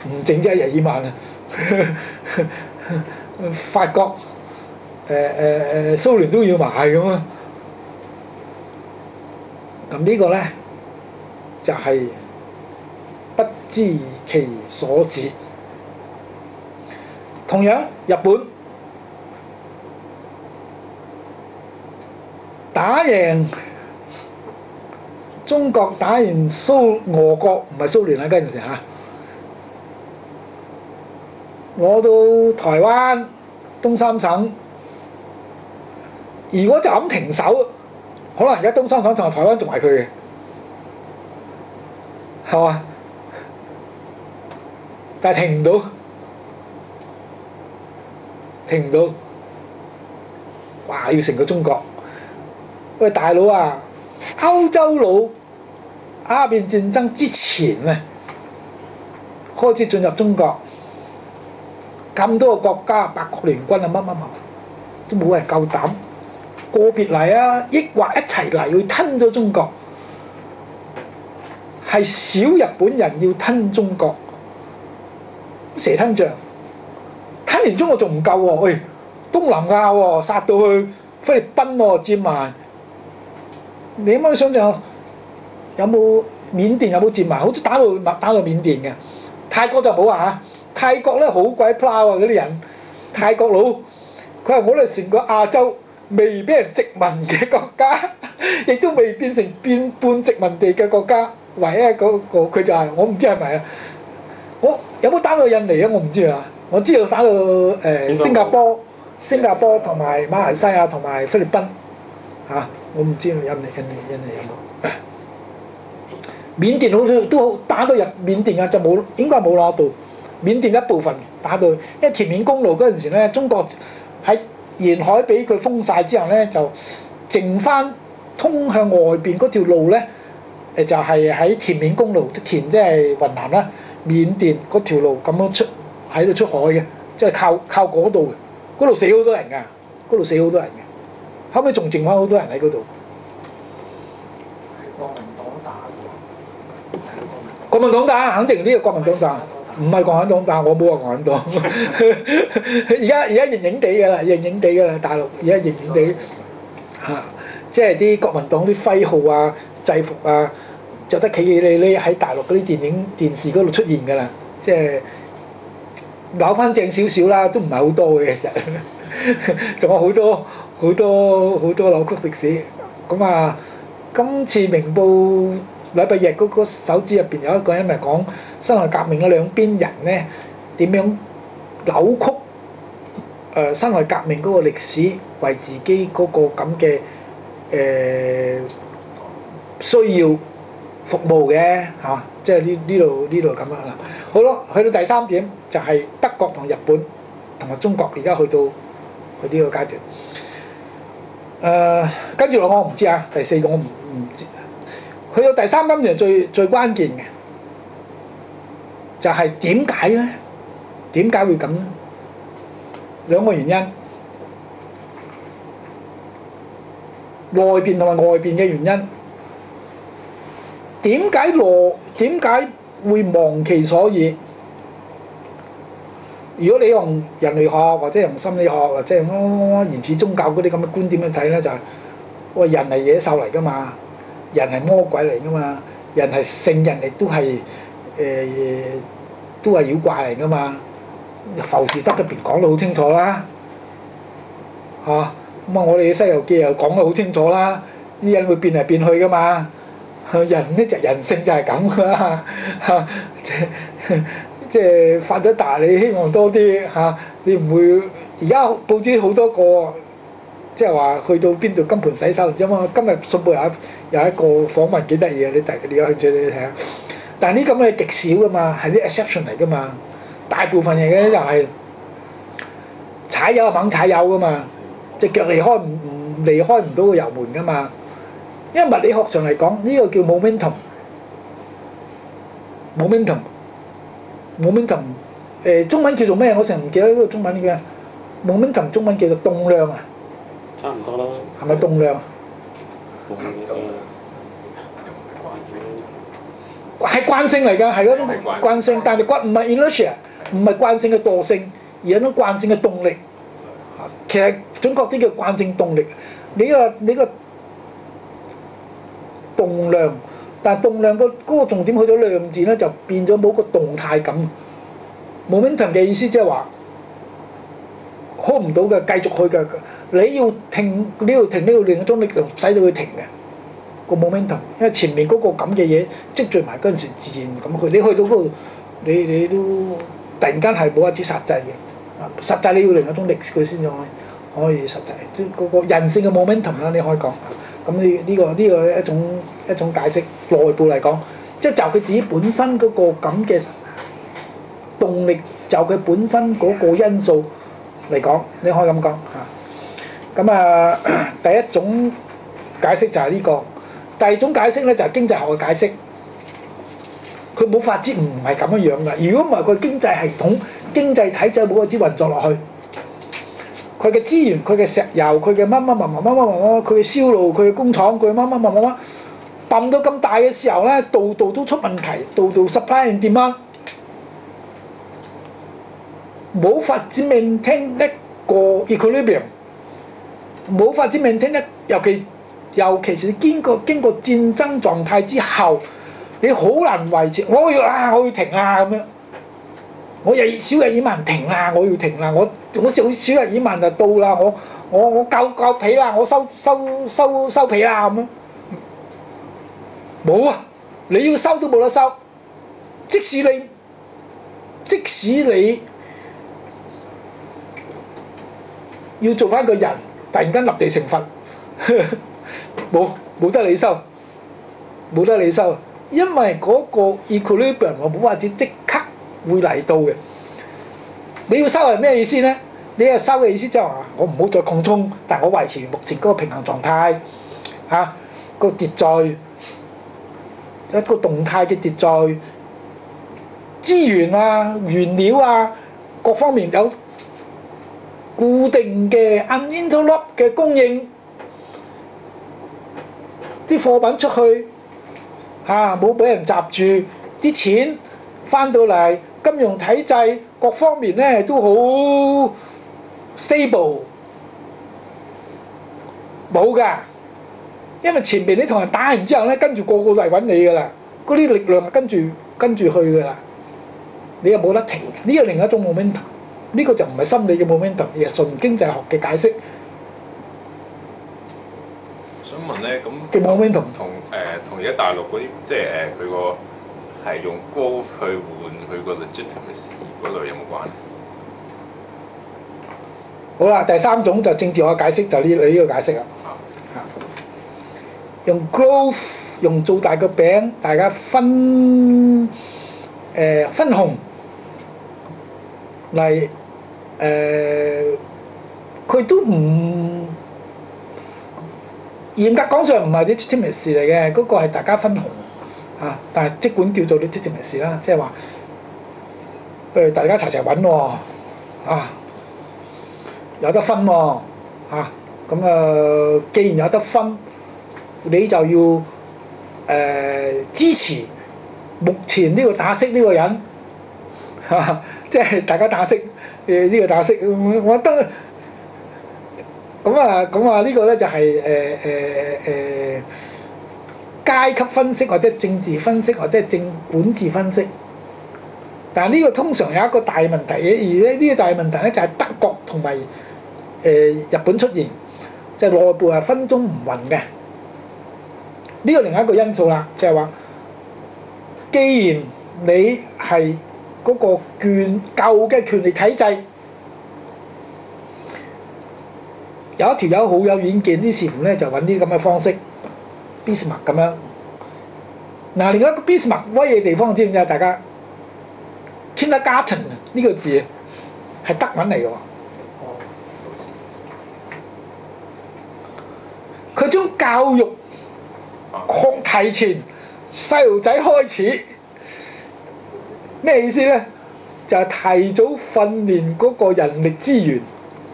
唔整啫，日耳曼啊，法國蘇聯都要買咁啊。咁呢個咧就係不知其所指。同樣日本打贏中國，打贏俄國，唔係蘇聯啦嗰陣時嚇，攞到台灣東三省。如果就咁停手，可能而家東三省同埋台灣仲係佢嘅，係嘛？但係停唔到，停唔到，哇！要成個中國。喂，大佬啊，歐洲佬鴉片戰爭之前咧，開始進入中國，咁多個國家，八國聯軍啊，乜乜乜，都冇人夠膽。個別嚟啊，抑或一齊嚟去吞咗中國，係小日本人要吞中國，蛇吞象，吞完中國仲唔夠喎？喂，東南亞喎，殺到去菲律賓喎，佔埋。你可唔可以想象有冇緬甸有冇佔埋？好似打到緬甸嘅，泰國就冇啊嚇。泰國咧好鬼 proud 啊嗰啲人，泰國佬佢話我哋成個亞洲未俾人殖民嘅國家，亦都未變成半殖民地嘅國家，唯一嗰個佢就係、我唔知係咪啊？我有冇打到印尼啊？我唔知啊，我知道打到新加坡同埋馬來西亞同埋菲律賓嚇。我唔知印尼有冇？緬甸好似都打到入緬甸啊，就冇應該冇攞到緬甸一部分打到，因為田面公路嗰陣時咧，中國喺沿海俾佢封晒之後咧，就剩翻通向外邊嗰條路咧，就係喺田面公路，田即係雲南啦，緬甸嗰條路咁樣喺度出海嘅，即係靠嗰度嘅，嗰度死好多人㗎，嗰度死好多人嘅。後尾仲剩翻好多人喺嗰度。 國民黨打喎， 國民黨打，肯定呢個國民黨打，唔係共產黨打，我冇話共產黨。而家認認地㗎啦，認認地㗎啦，大陸而家認認地嚇，即係啲國民黨啲徽號啊、制服啊，就得企起你呢喺大陸嗰啲電視嗰度出現㗎啦，即係扭翻正少少啦，都唔係好多嘅其實，仲有好多扭曲歷史。咁啊，今次明報禮拜日嗰個手指入邊有一個人咪講辛亥革命嘅兩邊人咧點樣扭曲辛亥革命嗰個歷史，為自己嗰個咁嘅需要服務嘅嚇，即係呢度咁樣啦。好咯，去到第三點就係德國同日本同埋中國而家去呢個階段。跟住落我唔知啊，第四個我唔知。去到第三階段最關鍵嘅就係點解咧？點解會咁咧？兩個原因，內邊同埋外邊嘅原因。點解會忘其所以？如果你用人類學或者用心理學或者用原始宗教嗰啲咁嘅觀點去睇咧，就係喂，人係野獸嚟噶嘛，人係魔鬼嚟噶嘛，人係聖人亦都係都係妖怪嚟噶嘛。浮士德入邊講得好清楚啦，嚇咁啊！我哋嘅《西遊記》又講得好清楚啦，啲人會變嚟變去噶嘛，人呢就人性就係咁噶啦，嚇即係發咗達，你希望多啲嚇，你唔會而家報紙好多個，即係話去到邊度金盆洗手，唔知嘛？今日信報有一個訪問幾得意嘅，你有興趣你睇下。但係呢咁嘅極少噶嘛，係啲 exception 嚟噶嘛，大部分嘢嘅就係踩油猛踩油噶嘛，隻腳離開唔到個油門噶嘛。因為物理學上嚟講，呢個叫 momentum。中文叫做咩？我成日唔記得呢個中文嘅 momentum， 中文叫做動量啊。 差唔多啦。 係咪動量？ 係慣性嚟㗎，係嗰種慣性，但係唔係 inertia，唔係慣性嘅惰性，而係一種慣性嘅動力。其實準確啲叫慣性動力。你個動量，但係動量嗰個重點去咗量字咧，就變咗冇個動態感。momentum 嘅意思即係話 hold 唔到嘅，繼續去嘅。你要停，你要另一種力量使到佢停嘅。個 momentum，因為前面嗰個咁嘅嘢積聚埋嗰陣時，自然咁去。你去到嗰度，你都突然間係冇一次實際嘅。實際你要另一種力佢先可以實際，即係嗰個人性嘅 momentum 啦，你可以講。咁呢個一種解釋，內部嚟講，即係就佢自己本身嗰個咁嘅動力，就佢本身嗰個因素嚟講，你可以咁講嚇。咁啊，第一種解釋就係呢個。第二種解釋咧就係經濟學嘅解釋，佢冇法子唔係咁樣樣噶。如果唔係佢經濟系統、經濟體制冇法子運作落去，佢嘅資源、佢嘅石油、佢嘅乜，佢嘅銷路、佢嘅工廠、佢乜，揼到咁大嘅時候咧，度度都出問題，度度 supply and demand，冇法子 maintain 一個 equilibrium， 冇法子 maintain 一尤其是經過戰爭狀態之後，你好難維持。我要停啦咁樣，我小日耳曼停啦，我要停啦，我小日耳曼就到啦，我夠皮啦，我收皮啦咁樣。冇啊！你要收都冇得收，即使你要做翻個人，突然間立地成佛。冇得你收，冇得你收，因為嗰個 equilibrium 我冇法子即刻會嚟到嘅。你要收係咩意思咧？你係收嘅意思即係話我唔好再擴充，但我維持目前嗰個平衡狀態，個秩序，一個動態嘅秩序，資源啊、原料啊各方面有固定嘅 uninterrupt 嘅供應。啲貨品出去冇俾人閘住，啲錢翻到嚟，金融體制各方面咧都好 stable， 冇㗎，因為前邊你同人打完之後咧，跟住個個嚟揾你㗎啦，嗰啲力量跟住去㗎啦，你又冇得停，呢個另一種 momentum， 呢個就唔係心理嘅 momentum， 而係純經濟學嘅解釋。 想問咧，咁同而家大陸嗰啲，即係佢個係用 growth 去換佢個 legitimacy 嗰類有冇關？ 好啦，第三種就政治學嘅解釋，就你呢個解釋啦。用 growth 用做大個餅，大家分紅嚟佢都唔。嚴格講上唔係啲 legitimacy 嚟嘅，嗰個係大家分紅但係即管叫做啲 legitimacy啦，即係話大家齊齊揾喎，有得分喎，咁既然有得分，你就要支持目前呢個打骰呢個人，即係大家打骰呢個打骰，我覺得。咁呢個咧就係階級分析或者政治分析或者管治分析，但係呢個通常有一個大問題嘅，而咧呢個大問題咧就係德國同埋日本出現，就係內部係分宗唔勻嘅。呢個另一個因素啦，就係話，既然你係嗰個舊嘅權力體制。有一條友好有遠見，於是乎咧就揾啲咁嘅方式 Bismarck 咁樣。另一個 Bismarck 威嘅地方知唔知啊？大家 Kindergarten 呢個字係德文嚟嘅喎。佢將教育提前細路仔開始，咩意思咧？就係提早訓練嗰個人力資源。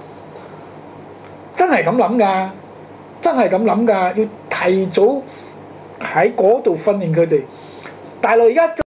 真係咁諗㗎，真係咁諗㗎，要提早喺嗰度訓練佢哋。 大陸而家